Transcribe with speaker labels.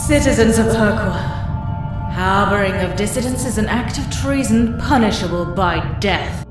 Speaker 1: Citizens of Urqua, harboring of dissidents is an act of treason punishable by death.